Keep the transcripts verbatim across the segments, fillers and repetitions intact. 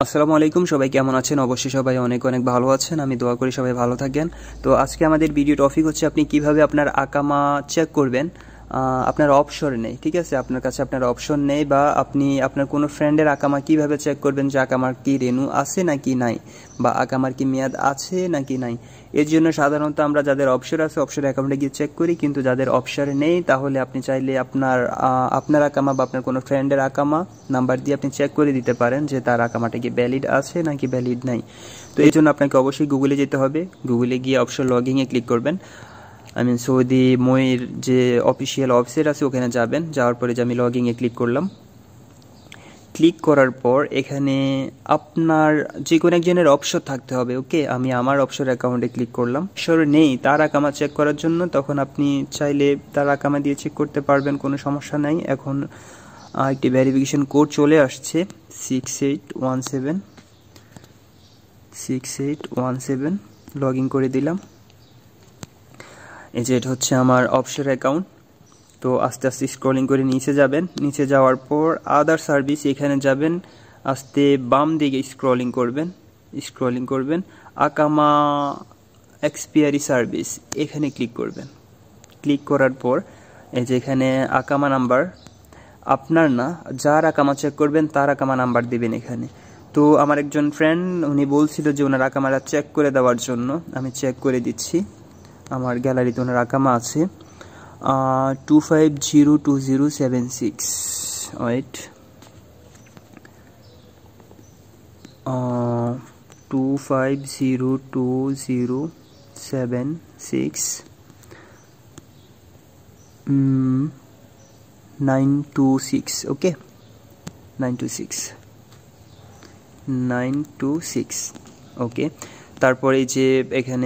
আসসালামু আলাইকুম, সবাই কেমন আছেন? অবশ্যই সবাই অনেক অনেক ভালো আছেন। আমি দোয়া করি সবাই ভালো থাকেন। তো আজকে আমাদের ভিডিও টপিক হচ্ছে আপনি কিভাবে আপনার আকামা চেক করবেন। আপনার অপশন নেই, ঠিক আছে, আপনার কাছে আপনার অপশন নেই, বা আপনি আপনার কোনো ফ্রেন্ডের আকামা কিভাবে চেক করবেন যে আকামার কি রেনু আছে নাকি নাই, বা আকামার কি মেয়াদ আছে নাকি নাই। এর জন্য সাধারণত আমরা যাদের অপশন আছে অপশন অ্যাকাউন্টে গিয়ে চেক করি, কিন্তু যাদের অপশন নেই তাহলে আপনি চাইলে আপনার আপনার আকামা বা আপনার কোনো ফ্রেন্ডের আকামা নাম্বার দিয়ে আপনি চেক করে দিতে পারেন যে তার আকামাটা কি ভ্যালিড আছে নাকি ভ্যালিড নাই। তো এই জন্য আপনাকে অবশ্যই গুগলে যেতে হবে। গুগলে গিয়ে অপশন লগিংয়ে ক্লিক করবেন। আই মিন সৌদি মইর যে অফিসিয়াল ওয়েবসাইট আছে ওখানে যাবেন। যাওয়ার পরে যে আমি লগিংয়ে ক্লিক করলাম, ক্লিক করার পর এখানে আপনার যে কোনো একজনের অপশন থাকতে হবে। ওকে, আমি আমার অপশন অ্যাকাউন্টে ক্লিক করলাম। অপশন নেই তার আকামা চেক করার জন্য, তখন আপনি চাইলে তার আকামা দিয়ে চেক করতে পারবেন, কোনো সমস্যা নাই। এখন একটি ভেরিফিকেশন কোড চলে আসছে, six eight one seven six eight one seven log in করে দিলাম। এই যে এটা হচ্ছে আমার অপশন অ্যাকাউন্ট। তো আস্তে আস্তে স্ক্রলিং করে নিচে যাবেন। নিচে যাওয়ার পর আদার সার্ভিস এখানে যাবেন, আস্তে বাম দিকে স্ক্রলিং করবেন স্ক্রলিং করবেন আকামা এক্সপিয়ারি সার্ভিস এখানে ক্লিক করবেন। ক্লিক করার পর এই যে এখানে আকামা নাম্বার আপনার না, যার আকামা চেক করবেন তার আকামা নাম্বার দিবেন এখানে। তো আমার একজন ফ্রেন্ড উনি বলছিল যে ওনার আকামাটা চেক করে দেওয়ার জন্য, আমি চেক করে দিচ্ছি। আমার গ্যালারিতে ওনার আকামা আছে two five zero two zero seven six wait two five zero two zero seven six nine two six okay nine two six nine two six okay. তারপরে যে এখানে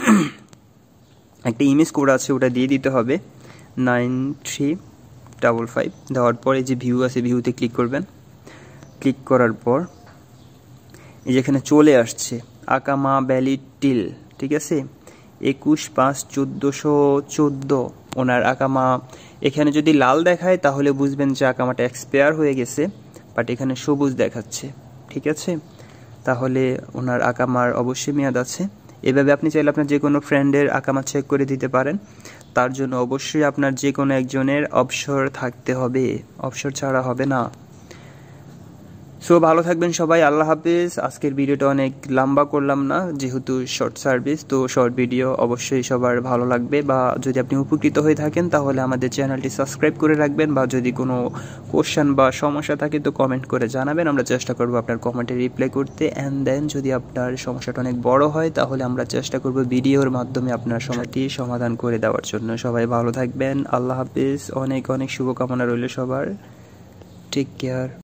একটা ইমেজ কোড আছে ওটা দিয়ে দিতে হবে, নাইন থ্রি ডাবল ফাইভ। দেওয়ার পরে যে ভিউ আছে ভিউতে ক্লিক করবেন। ক্লিক করার পর এই যেখানে চলে আসছে আকামা ভ্যালিড টিল, ঠিক আছে, একুশ পাঁচ চোদ্দোশো চোদ্দো ওনার আকামা। এখানে যদি লাল দেখায় তাহলে বুঝবেন যে আকামাটা এক্সপায়ার হয়ে গেছে, বাট এখানে সবুজ দেখাচ্ছে, ঠিক আছে, তাহলে ওনার আকামার অবশ্যই মেয়াদ আছে। এভাবে আপনি চাইলে আপনার যে কোনো ফ্রেন্ডের আকামা চেক করে দিতে পারেন। তার জন্য অবশ্যই আপনার যে কোনো একজনের অবসর থাকতে হবে, অবসর ছাড়া হবে না। সো ভালো থাকবেন সবাই, আল্লাহ হাফেজ। আজকের ভিডিওটা অনেক লম্বা করলাম না, যেহেতু শর্ট সার্ভিস, তো শর্ট ভিডিও অবশ্যই সবার ভালো লাগবে। বা যদি আপনি উপকৃত হয়ে থাকেন তাহলে আমাদের চ্যানেলটি সাবস্ক্রাইব করে রাখবেন, বা যদি কোনো কোশ্চেন বা সমস্যা থাকে তো কমেন্ট করে জানাবেন, আমরা চেষ্টা করব আপনার কমেন্টে রিপ্লাই করতে। অ্যান্ড দেন যদি আপনার সমস্যাটা অনেক বড় হয় তাহলে আমরা চেষ্টা করব ভিডিওর মাধ্যমে আপনার সমস্যাটি সমাধান করে দেওয়ার জন্য। সবাই ভালো থাকবেন, আল্লাহ হাফেজ, অনেক অনেক শুভকামনা রইল সবার। Take care.